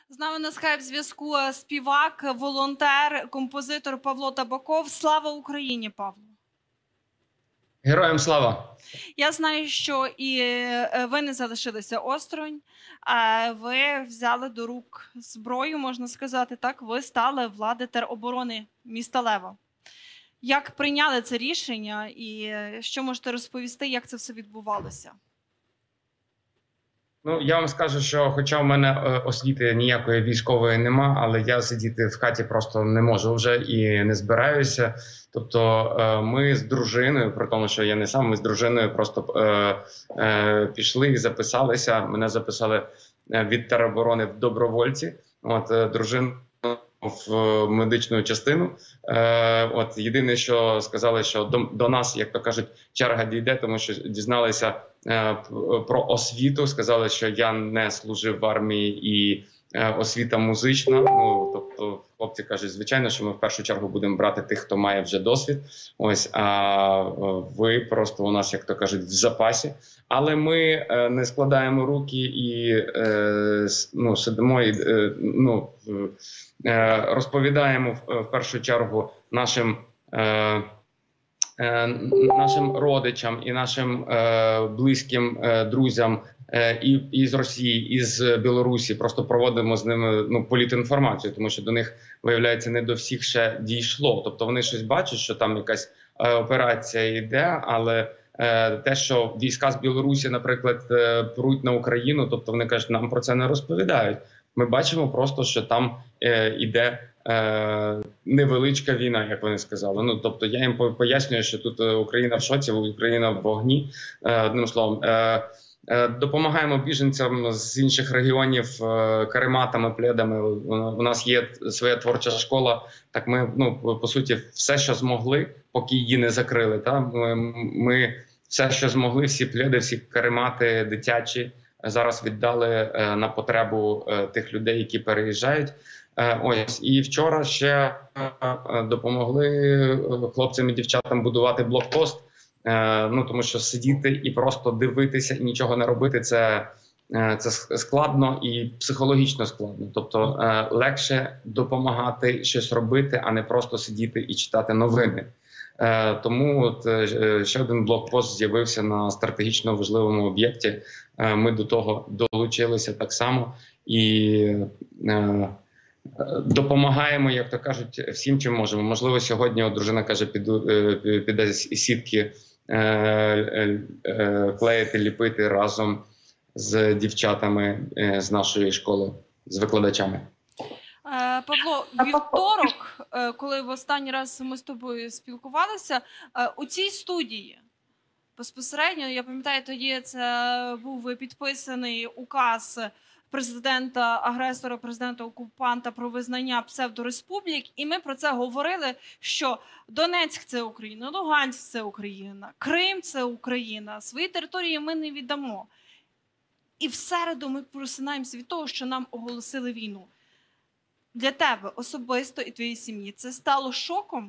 З нами на скайп-зв'язку співак, волонтер, композитор Павло Табаков. Слава Україні, Павло! Героям слава! Я знаю, що і ви не залишилися осторонь. Ви взяли до рук зброю, можна сказати, так? Ви стали влади тероборони міста Лева. Як прийняли це рішення і що можете розповісти, як це все відбувалося? Ну, я вам скажу, що хоча в мене освіти ніякої військової нема, але я сидіти в хаті просто не можу вже і не збираюся. Тобто ми з дружиною, при тому, що я не сам, ми з дружиною просто пішли і записалися. Мене записали від тероборони в добровольці. От дружина в медичну частину. От єдине, що сказали, що до нас, як то кажуть, черга дійде, тому що дізналися про освіту, сказали, що я не служив в армії і освіта музична. Ну, тобто хлопці кажуть, звичайно, що ми в першу чергу будемо брати тих, хто має вже досвід. Ось, а ви просто у нас, як то кажуть, в запасі. Але ми не складаємо руки і сидимо і розповідаємо в першу чергу нашим родичам і нашим близьким друзям і з Росії, і з Білорусі. Просто проводимо з ними політінформацію, тому що до них, виявляється, не до всіх ще дійшло. Тобто вони щось бачать, що там якась операція йде, але те, що війська з Білорусі, наприклад, пруть на Україну, тобто вони кажуть, нам про це не розповідають. Ми бачимо просто, що там іде невеличка війна, як вони сказали. Ну, тобто я їм пояснюю, що тут Україна в шоці, Україна в вогні. Одним словом, допомагаємо біженцям з інших регіонів карематами, пледами. У нас є своя творча школа. Так ми, по суті, все, що змогли, поки її не закрили. Ми все, що змогли, всі пледи, всі каремати дитячі, зараз віддали на потребу тих людей, які переїжджають. Ось, і вчора ще допомогли хлопцям і дівчатам будувати блокпост. Тому що сидіти і просто дивитися і нічого не робити – це складно і психологічно складно. Тобто легше допомагати щось робити, а не просто сидіти і читати новини. Тому ще один блокпост з'явився на стратегічно важливому об'єкті. Ми до того долучилися так само і допомагаємо, як то кажуть, всім, чим можемо. Можливо, сьогодні дружина каже, піде з сітки клеїти, ліпити разом з дівчатами з нашої школи, з викладачами. Павло, вівторок, коли в останній раз ми з тобою спілкувалися, у цій студії безпосередньо, я пам'ятаю, тоді це був підписаний указ президента-агресора, президента-окупанта про визнання псевдореспублік, і ми про це говорили, що Донецьк – це Україна, Луганськ – це Україна, Крим – це Україна, свої території ми не віддамо. І в середу ми просинаємося від того, що нам оголосили війну. Для тебе особисто і твоєї сім'ї це стало шоком?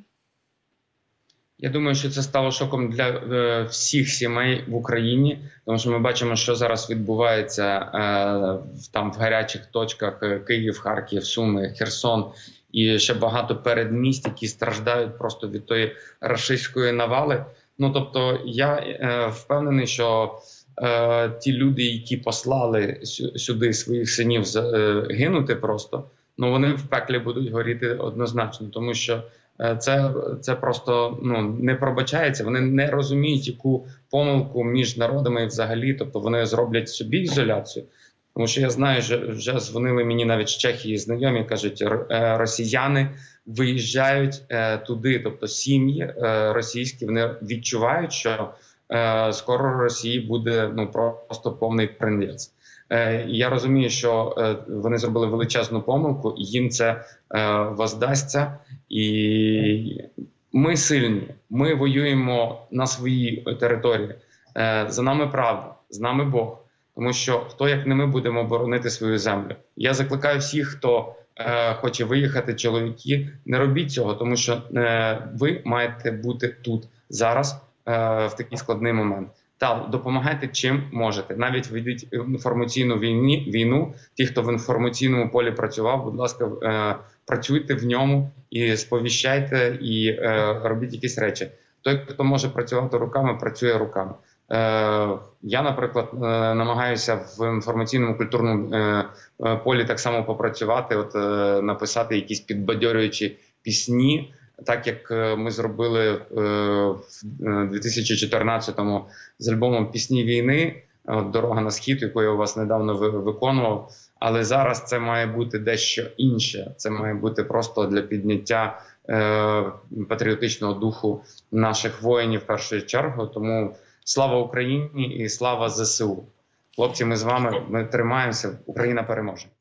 Я думаю, що це стало шоком для всіх сімей в Україні, тому що ми бачимо, що зараз відбувається там в гарячих точках: Київ, Харків, Суми, Херсон і ще багато передмість, які страждають просто від тої рашистської навали. Тобто я впевнений, що ті люди, які послали сюди своїх синів гинути просто, вони в пеклі будуть горіти однозначно, тому що це просто не пробачається. Вони не розуміють, яку помилку між народами взагалі, тобто вони зроблять собі ізоляцію. Тому що я знаю, що вже дзвонили мені навіть з Чехії знайомі, кажуть, росіяни виїжджають туди, тобто сім'ї російські, вони відчувають, що скоро Росії буде просто повний принц. Я розумію, що вони зробили величезну помилку, і їм це воздасться. І ми сильні, ми воюємо на своїй території. За нами правда, з нами Бог. Тому що хто, як не ми, будемо боронити свою землю. Я закликаю всіх, хто хоче виїхати, чоловіки, не робіть цього, тому що ви маєте бути тут зараз, в такий складний момент. Та допомагайте чим можете. Навіть ведіть інформаційну війну. Ті, хто в інформаційному полі працював, будь ласка, працюйте в ньому і сповіщайте, і робіть якісь речі. Той, хто може працювати руками, працює руками. Я, наприклад, намагаюся в інформаційному культурному полі так само попрацювати, написати якісь підбадьорюючі пісні, так як ми зробили в 2014-му з альбомом «Пісні війни», «Дорога на схід», яку я у вас недавно виконував. Але зараз це має бути дещо інше. Це має бути просто для підняття патріотичного духу наших воїнів в першу чергу. Тому слава Україні і слава ЗСУ. Хлопці, ми з вами, ми тримаємося, Україна переможе.